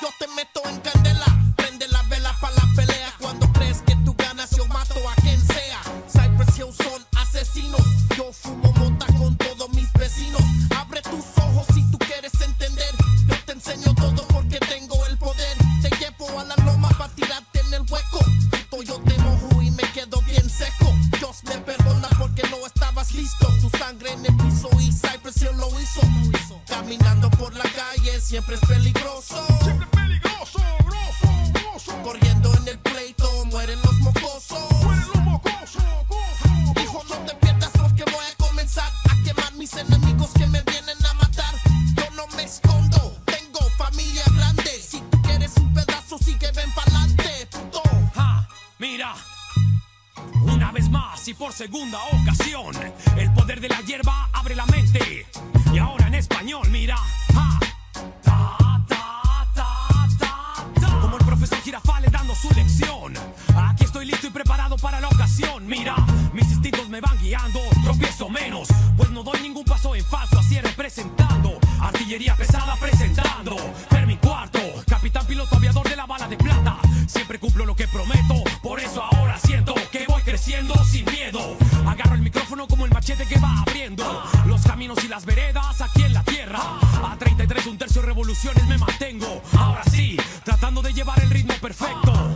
yo te meto en candela. Prende las velas para la pelea. Cuando crees que tú ganas, yo mato a quien sea. Cypress Hill son asesinos. Yo fumo mota con todos mis vecinos. Abre tus ojos si tú quieres entender. Yo te enseño todo porque tengo el poder. Te llevo a la loma para tirarte en el hueco. Yo te mojo y me quedo bien seco. Dios me perdona porque no estabas listo. Tu sangre en el piso y Cypress Hill lo hizo. Caminando por la calle siempre es peligroso. Siempre peligroso, grosso. Corriendo en el pleito mueren los mocosos. Mueren los mocosos, Hijo, no te pierdas porque voy a comenzar a quemar mis enemigos que me vienen a matar. Yo no me escondo, tengo familia grande. Si tú quieres un pedazo, sigue, ven pa'lante, puto. Mira, una vez más y por segunda ocasión, el poder de la hierba abre la mente. Y ahora en español, mira, como el profesor Girafales dando su lección. Aquí estoy listo y preparado para la ocasión. Mira, mis instintos me van guiando, tropiezo menos, pues no doy ningún paso en falso. Así representando, artillería pesada presentando. Fermi Cuarto, capitán piloto aviador de la bala de plata. Siempre cumplo lo que prometo, por eso ahora siento que voy creciendo sin miedo. Agarro el micrófono como el machete que va abriendo los caminos y las veredas aquí en la tierra. A 33 un tercio revoluciones me mantengo. Ahora sí, tratando de llevar el ritmo perfecto.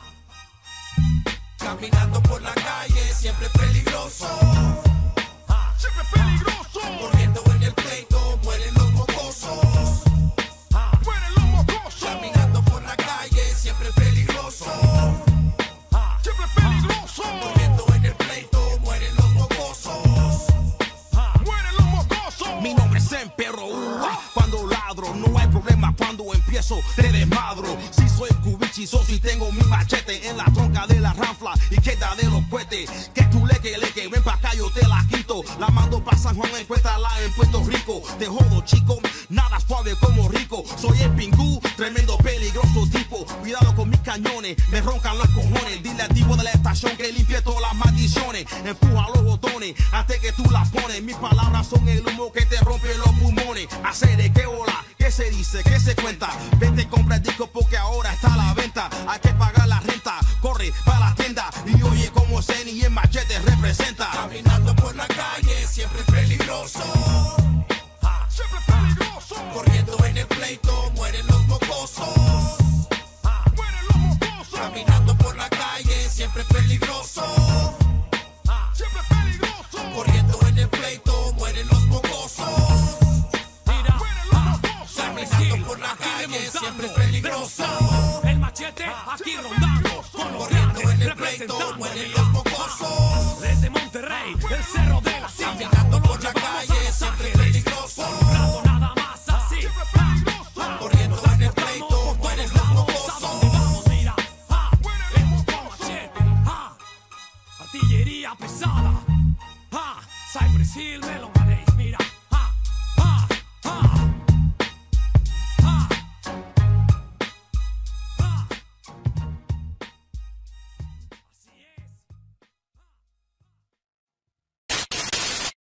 Caminando por la calle siempre es peligroso. siempre peligroso. Corriendo en el pleito mueren los mocosos. Mueren los mocosos. Caminando por la calle siempre es peligroso. Siempre peligroso. Corriendo en el pleito mueren los mocosos. Mueren los mocosos. Mi nombre es Emperro. Cuando ladro, no hay problema. Cuando empiezo, te desmadro. Si soy cubichizoso y tengo mi machete en la tronca de la ranfla y queda de los cohetes. Que tú leque, ven pa' acá, yo te la quito. La mando pa' San Juan, encuéntrala en Puerto Rico. Te jodo, chico, nada suave como rico. Soy el pingú, tremendo peligroso tipo. Cuidado con mis cañones, me roncan los cojones. Dile al tipo de la estación que limpie todas las maldiciones. Empuja los botones antes que tú las pones. Mis palabras son el humo que te rompe los pulmones. Hacer qué hola, qué se dice, qué se cuenta. Vente, compra el disco porque ahora está a la venta. Hay que pagar la renta, corre para la tienda. Y oye como Zen y el machete representa. Caminando por la calle siempre es peligroso. Siempre peligroso. Corriendo en el pleito mueren los mocosos. Mueren los mocosos. Caminando por la calle siempre es peligroso. Siempre peligroso. Corriendo en el pleito mueren los mocosos. Mira, Caminando por la calle siempre es peligroso. el machete aquí rondando, con los Corriendo en grandes el pleito representando. mueren los mocosos. Desde Monterrey, el cerro de la silla. Caminando por la calle siempre es peligroso. Rato nada más así. Corriendo en el pleito mueren los ¿A dónde mocosos. vamos? Mira, hemos con machete. Artillería pesada. Cypress Hill, Melon